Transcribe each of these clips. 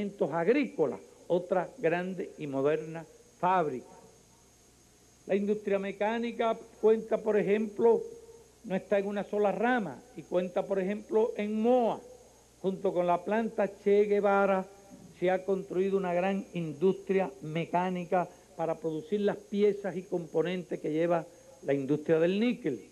implementos agrícolas, otra grande y moderna fábrica. La industria mecánica cuenta, por ejemplo, no está en una sola rama, y cuenta, por ejemplo, en Moa, junto con la planta Che Guevara, se ha construido una gran industria mecánica para producir las piezas y componentes que lleva la industria del níquel.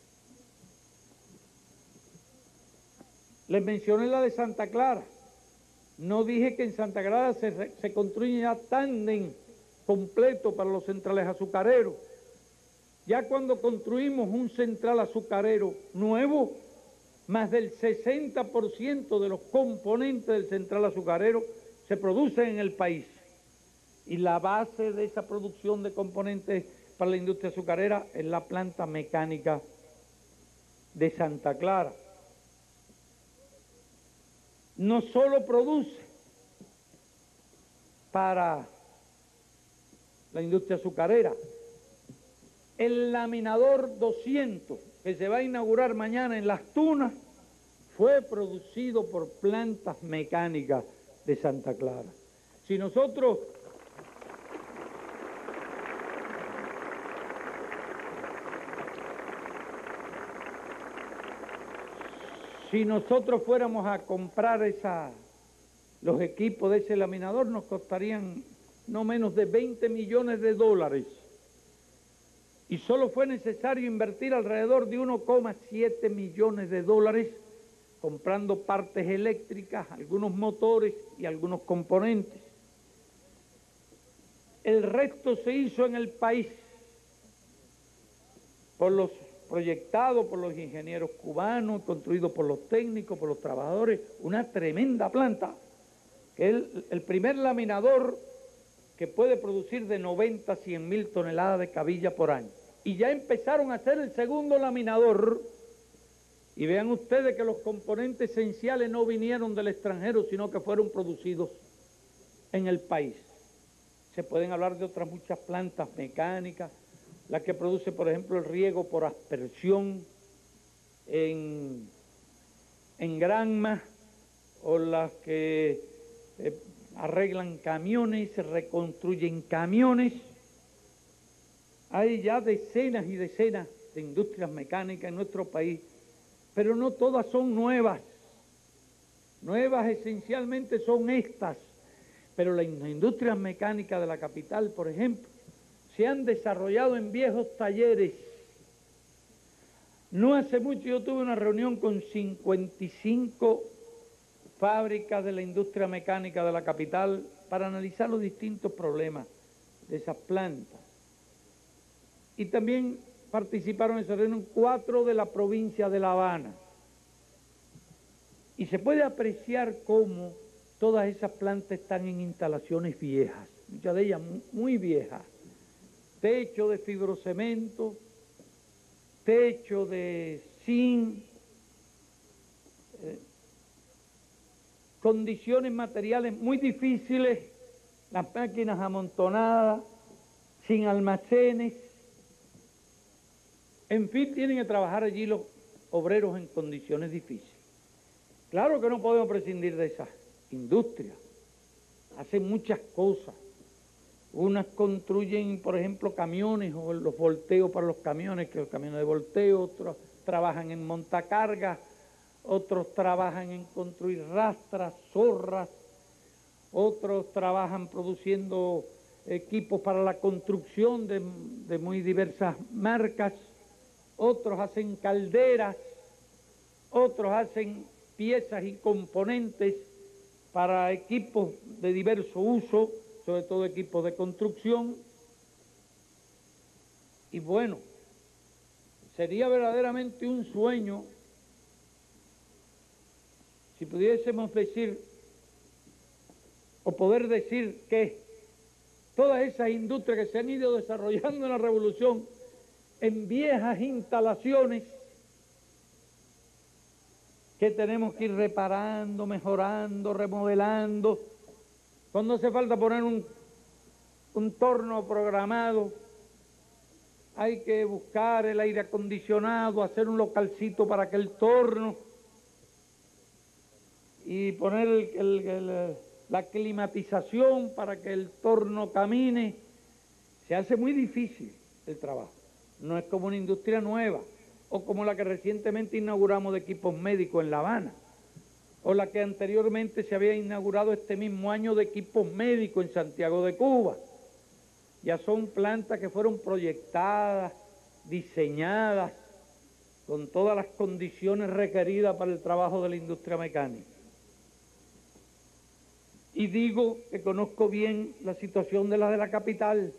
Les mencioné la de Santa Clara. No dije que en Santa Clara se construye ya tándem completo para los centrales azucareros. Ya cuando construimos un central azucarero nuevo, más del 60% de los componentes del central azucarero se producen en el país. Y la base de esa producción de componentes para la industria azucarera es la planta mecánica de Santa Clara. No solo produce para la industria azucarera, el laminador 200 que se va a inaugurar mañana en Las Tunas fue producido por plantas mecánicas de Santa Clara. Si nosotros fuéramos a comprar los equipos de ese laminador, nos costarían no menos de 20 millones de dólares. Y solo fue necesario invertir alrededor de 1,7 millones de dólares comprando partes eléctricas, algunos motores y algunos componentes. El resto se hizo en el país proyectado por los ingenieros cubanos, construido por los técnicos, por los trabajadores, una tremenda planta, que es el primer laminador que puede producir de 90 a 100 mil toneladas de cabilla por año. Y ya empezaron a hacer el segundo laminador, y vean ustedes que los componentes esenciales no vinieron del extranjero, sino que fueron producidos en el país. Se pueden hablar de otras muchas plantas mecánicas, la que produce, por ejemplo, el riego por aspersión en Granma, o las que arreglan camiones, reconstruyen camiones. Hay ya decenas y decenas de industrias mecánicas en nuestro país, pero no todas son nuevas. Nuevas esencialmente son estas, pero las industrias mecánicas de la capital, por ejemplo, se han desarrollado en viejos talleres. No hace mucho yo tuve una reunión con 55 fábricas de la industria mecánica de la capital para analizar los distintos problemas de esas plantas. Y también participaron en esa reunión 4 de la provincia de La Habana. Y se puede apreciar cómo todas esas plantas están en instalaciones viejas, muchas de ellas muy viejas. Techo de fibrocemento, techo de zinc, condiciones materiales muy difíciles, las máquinas amontonadas, sin almacenes. En fin, tienen que trabajar allí los obreros en condiciones difíciles. Claro que no podemos prescindir de esas industrias. Hacen muchas cosas. Unas construyen, por ejemplo, camiones o los volteos para los camiones, que los camiones de volteo, otros trabajan en montacargas, otros trabajan en construir rastras, zorras, otros trabajan produciendo equipos para la construcción de muy diversas marcas, otros hacen calderas, otros hacen piezas y componentes para equipos de diverso uso, sobre todo equipos de construcción. Y bueno, sería verdaderamente un sueño si pudiésemos decir, o poder decir que todas esas industrias que se han ido desarrollando en la revolución en viejas instalaciones que tenemos que ir reparando, mejorando, remodelando. Cuando hace falta poner un torno programado, hay que buscar el aire acondicionado, hacer un localcito para aquel torno y poner la climatización para que el torno camine, se hace muy difícil el trabajo. No es como una industria nueva, o como la que recientemente inauguramos de equipos médicos en La Habana, o la que anteriormente se había inaugurado este mismo año de equipos médicos en Santiago de Cuba. Ya son plantas que fueron proyectadas, diseñadas, con todas las condiciones requeridas para el trabajo de la industria mecánica. Y digo que conozco bien la situación de la capital.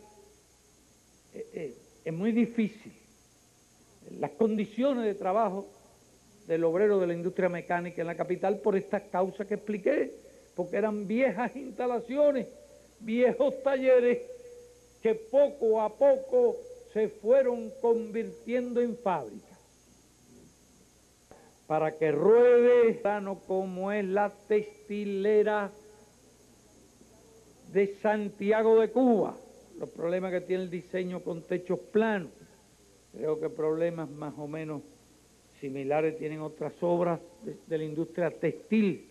Es muy difícil. Las condiciones de trabajo del obrero de la industria mecánica en la capital por estas causas que expliqué, porque eran viejas instalaciones, viejos talleres que poco a poco se fueron convirtiendo en fábricas. Para que ruede como es la textilera de Santiago de Cuba, los problemas que tiene el diseño con techos planos, creo que problemas más o menos similares tienen otras obras de la industria textil,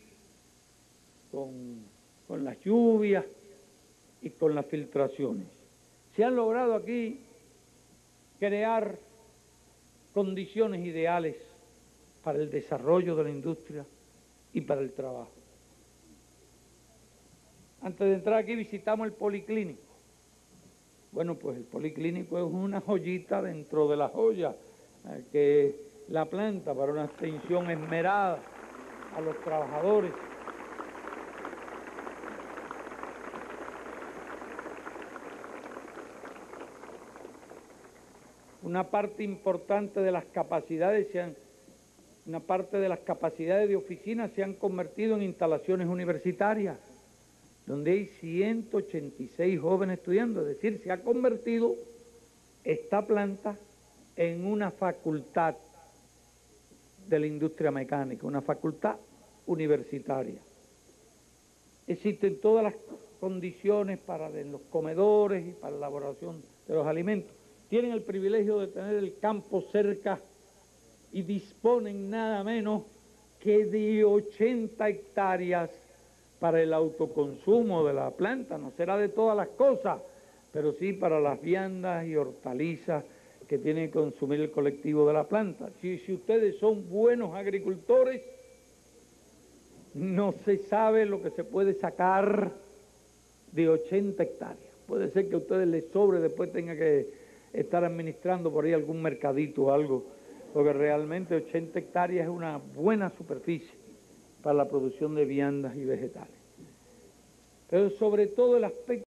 con las lluvias y con las filtraciones. Se han logrado aquí crear condiciones ideales para el desarrollo de la industria y para el trabajo. Antes de entrar aquí visitamos el policlínico. Bueno, pues el policlínico es una joyita dentro de la joya que la planta para una atención esmerada a los trabajadores. Una parte importante de las capacidades de oficina se han convertido en instalaciones universitarias, donde hay 186 jóvenes estudiando, es decir, se ha convertido esta planta en una facultad de la industria mecánica, una facultad universitaria. Existen todas las condiciones para los comedores y para la elaboración de los alimentos. Tienen el privilegio de tener el campo cerca y disponen nada menos que de 80 hectáreas para el autoconsumo de la planta. No será de todas las cosas, pero sí para las viandas y hortalizas que tiene que consumir el colectivo de la planta. Si ustedes son buenos agricultores, no se sabe lo que se puede sacar de 80 hectáreas. Puede ser que a ustedes les sobre, después tenga que estar administrando por ahí algún mercadito o algo, porque realmente 80 hectáreas es una buena superficie para la producción de viandas y vegetales. Pero sobre todo el aspecto